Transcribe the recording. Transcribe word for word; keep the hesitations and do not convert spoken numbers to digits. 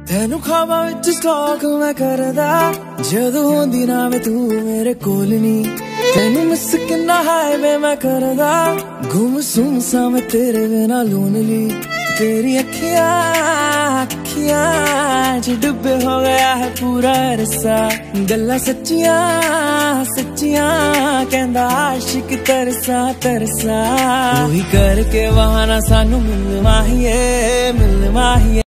तेनू ख्वाबां विच स्टॉक मैं करदा जदों होंदी ना वे तू मेरे कोल नी। तेनू मिस किन्ना हाय वे मैं करदा गुम सुम सा मैं तेरे बिना लोनली। तेरी अखियां अखियां च डुबे हो गया है पूरा रसा। गल्लां सच्चियां सच्चियां कहंदा आशिक तरसा तरसा। तू ही करके बहाना सानू मिलना ही है मिलना ही है।